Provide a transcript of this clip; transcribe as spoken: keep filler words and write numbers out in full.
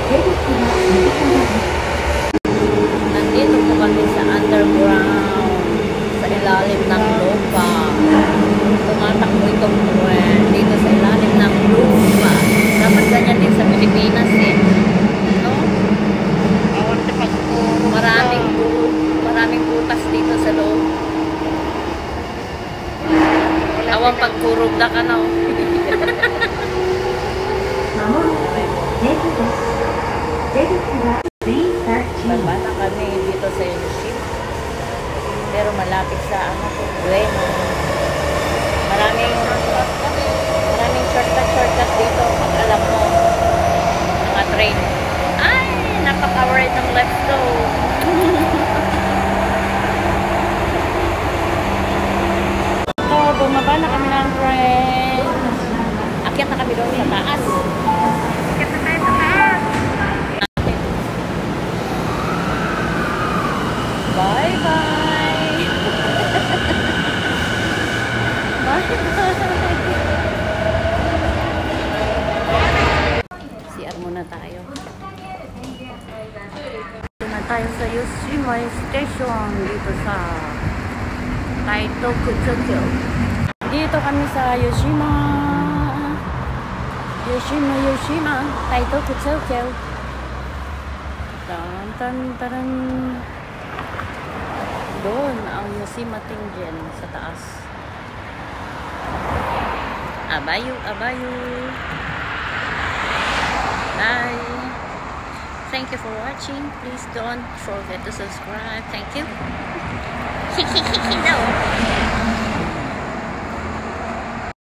Nandito po kami sa underground, sa ilalim ng lupa. Tumatakbo itong tren dito sa ilalim ng lupa. Dapat ganyan din sa Pilipinas eh. No? Maraming maraming butas dito sa loob. Awang pagkurog na ka na. Baba na kami dito sa ship. Pero malapit sa ano po, Bueno. Maraming maraming shortcut shortcut dito pag alam mo mga train. Ay, napaka-right ng left go. So, bumaba na kami ng train. Akyat na kami doon sa taas. Akyat na tayo sa taas. Bye-bye. Bye-bye. C R muna tayo. Dito na tayo sa Yoshima Station dito sa Taito Kuchokyo. Dito kami sa Yoshima. Yoshima, Yoshima. Taito Kuchokyo. Tan, tan, tan. Doon ang Yoshima Tingen sa taas. Abayu, abayu. Bye. Thank you for watching. Please don't forget to subscribe. Thank you. No.